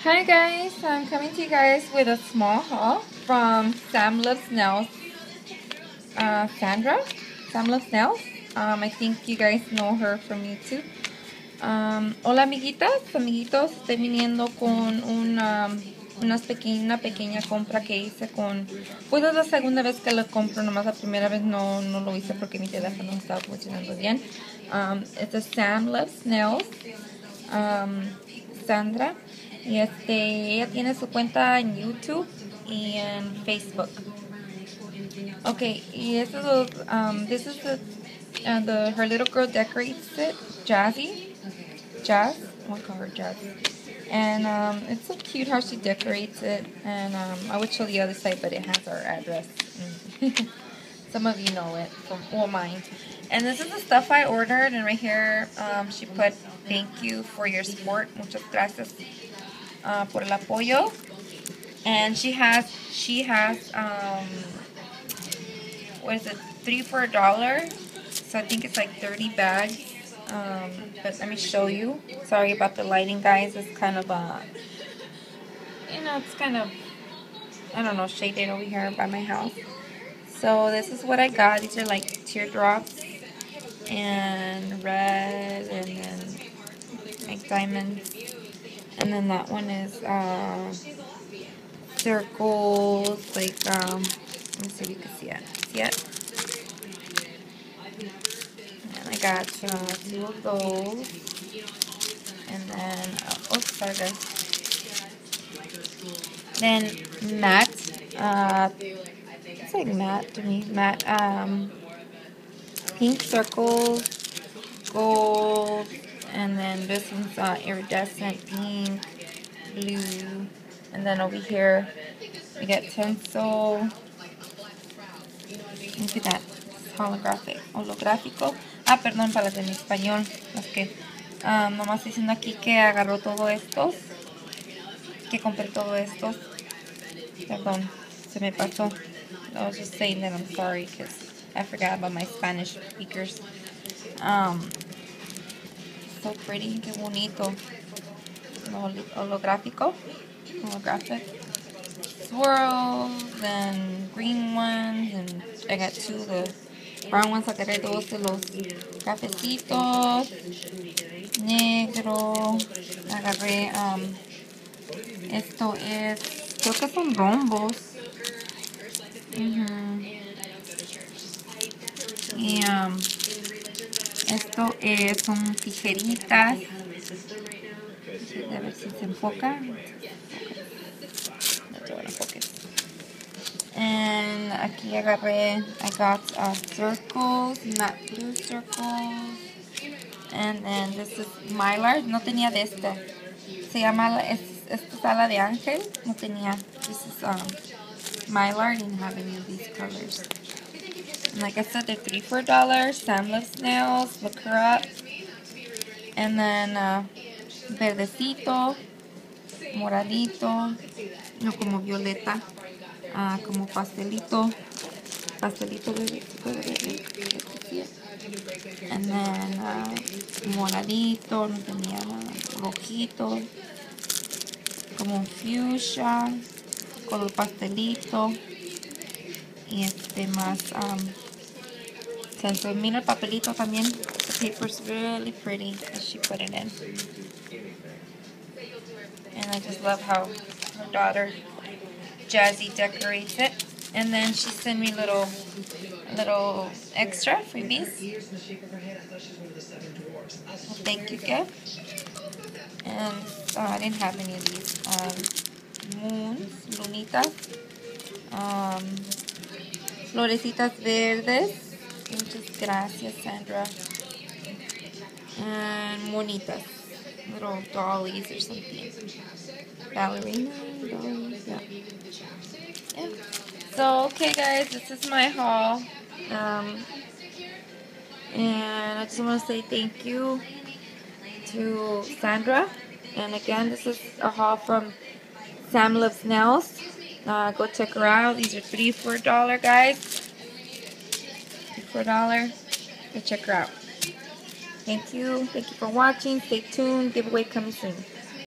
Hi guys, I'm coming to you guys with a small haul from Sam Loves Nails. Sandra? Sam Loves Nails. I think you guys know her from YouTube. Hola amiguitas, amiguitos, estoy viniendo con una pequeña compra que hice con... Pues es la segunda vez que lo compro, nomás la primera vez no lo hice porque mi teléfono no estaba funcionando bien. Este es Sam Loves Nails. Sandra. Y ella tiene su cuenta en YouTube y en Facebook. Okay, y eso es this is her little girl decorates it, Jazz, we'll call her Jazz. And it's so cute how she decorates it. And I would show the other side, but it has our address. Some of you know it from mine. And this is the stuff I ordered. And right here, she put thank you for your support. Muchas gracias por el apoyo. And she has what is it, 3 for $1. So I think it's like 30 bags. But let me show you. Sorry about the lighting, guys. It's kind of it's kind of, I don't know, shaded over here by my house. So this is what I got. These are like teardrops and red and then like diamonds. And then that one is circles, like let me see if you can see it. See it? And I got 2 of those. And then oh sorry guys. Then matte, it's like matte to me. Matte pink circles, gold, and then this one's iridescent pink, blue, and then over here we get tinsel. Look at that, it's holográfico. Ah, perdón, para las en español, las que nomás diciendo aquí que agarró todo estos, que compré todo estos. Perdón, se me pasó. I was just saying that I'm sorry because I forgot about my Spanish speakers. So pretty, qué bonito. Holographic swirls and green ones, and I got 2 of the brown ones. Agarré 2 de los cafecitos, negro. Agarré esto es, creo que son rombos. Y esto son tijeritas. A ver si se enfoca. And aquí agarré, I got circles, matte blue circles. And then this is Mylar. No tenía de este. Se llama, esta es ala de ángel. No tenía. This is Mylar. Didn't have any of these colors. And like I said, they're 3 for $1. Sam Loves Nails. Look her up. And then verdecito, moradito, no como violeta, como pastelito verde. And then moradito, no tenía rojito, como fuchsia, color pastelito. Y más so mira el papelito también. The paper's really pretty that she put it in. And I just love how her daughter Jazzy decorates it. And then she sent me little extra freebies. Thank you gift. And I didn't have any of these. Moons, lunitas, florecitas verdes. Muchas gracias, Sandra. And monitas, little dollies or something. Ballerina dollies, yeah. So, okay guys, this is my haul. And I just want to say thank you to Sandra. And again, this is a haul from Sam Loves Nails. Go check her out. These are 3 for $1, guys. 3 for $1. Go check her out. Thank you. Thank you for watching. Stay tuned. Giveaway coming soon.